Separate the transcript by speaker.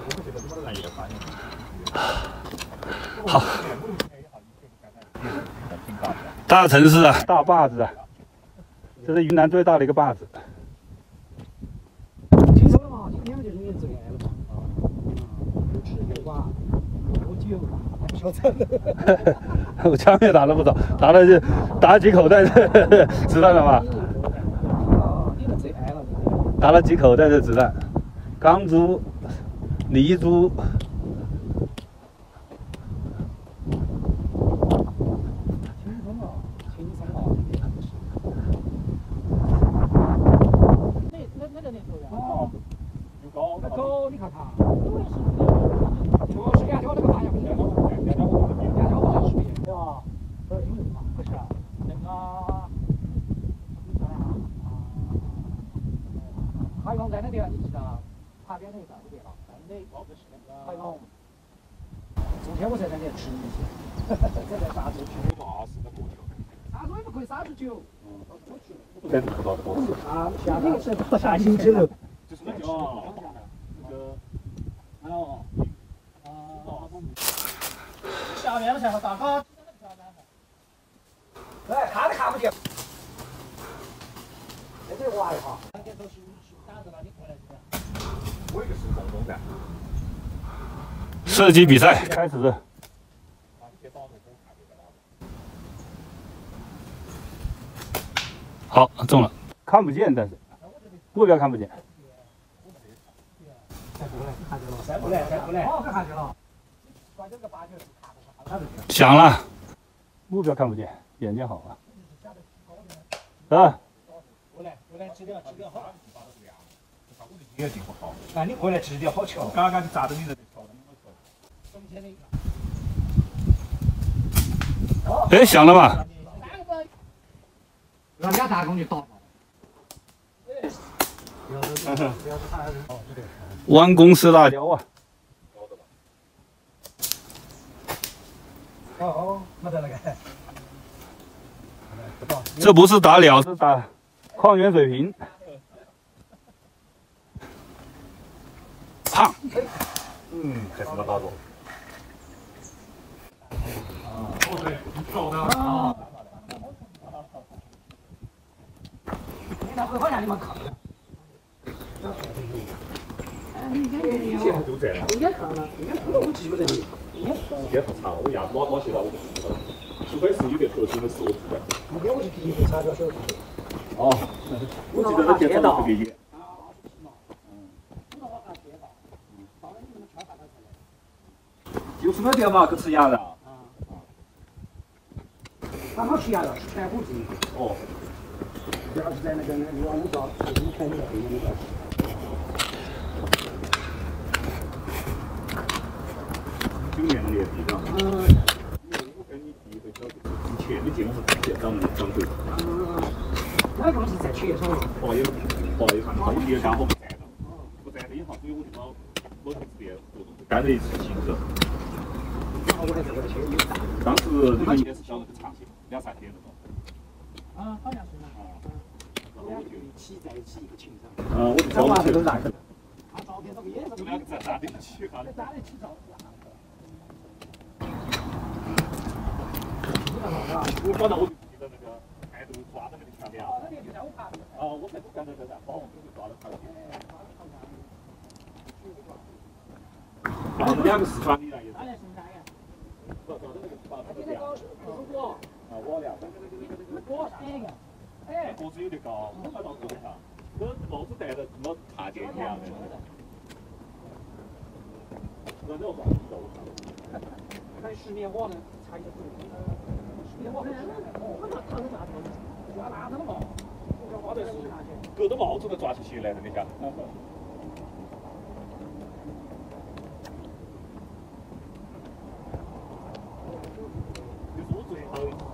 Speaker 1: 好，大城市啊，大坝子啊，这是云南最大的一个坝子。
Speaker 2: 听说了嘛？今天就是你最爱了嘛？有吃有玩，喝酒，小菜。
Speaker 1: 我枪也打了不少，打了几口袋的子弹了吧？
Speaker 2: 你们最爱了。
Speaker 1: 打了几口袋的子弹，钢珠、泥珠。
Speaker 2: 那狗，你看它，就是两条那个大象，两条是不是？对吧？因为嘛，不是啊，那个，海王在那地方，你记得旁边那个对吧？那海王，昨天我在那里吃一些，在杀猪去。杀猪也不可以杀猪酒。
Speaker 1: 在这到的公司。
Speaker 2: 啊，下星期六。就是那个。 下面了，下面大哥，哎，看都看不见。这得挖一下。我也是公中噻。
Speaker 1: 射击比赛开始。好，中了。看不见，但是目标看不见。
Speaker 2: 不来，好，看见了。
Speaker 1: 响了，目标看不见，眼睛好啊。啊。
Speaker 2: 过来，指点好。也挺不好。哎，你过来指点好巧。刚刚就砸到你这里跳的。
Speaker 1: 哎，响了吧？
Speaker 2: 那俩大工就倒。
Speaker 1: 弯弓射大雕啊！
Speaker 2: 哦，没得那个。
Speaker 1: 这不是打鸟，是打矿泉水瓶。胖。
Speaker 3: 还是没打中。
Speaker 2: 你那会好像你们看。
Speaker 3: 现在都这样。应该看了，应该看了，我记不得你。应该很长，我牙子老些了，我就不知道。除非是有点特殊的事，我知道。
Speaker 2: 那天我就第一回查到手。
Speaker 3: 哦，我记得那天早上特别远。就是那天嘛，去吃鸭肉。
Speaker 2: 他好吃鸭肉，是全虎记。
Speaker 3: 哦。
Speaker 2: 主要是在那个625道，你看那个对面那个。
Speaker 3: 9年的年底的。我跟你第一回交之前的节目是现场的掌柜。
Speaker 2: 那个是在前头。
Speaker 3: 哦，也看到，我第二家伙不在了，不在了以后，所以我就把我这边干了一次新的。当时你们应该是晓得去长线2、3天那种。
Speaker 2: 啊，好像是。两个骑在一起一个情上。
Speaker 3: 我就找了去。
Speaker 2: 他照片这个也是。
Speaker 3: 就2个站在一起看的。
Speaker 2: 站在一起照。
Speaker 3: 我反正我就记得那个态度抓到那个墙边啊。我在干这个噻，把我们给抓到旁边。然后2个四川的人也是。不，抓到那个把他这样。我俩。
Speaker 2: 我是那个。哎，
Speaker 3: 个子有点高，我看到个子上，跟帽子戴的跟我大姐一样的。那我抓不到。
Speaker 2: 看10年我呢，查一下资料。10年我很我那看着啥子？抓哪子了嘛？我这是
Speaker 3: 隔着帽子都抓起起来的，你看。就是我最后。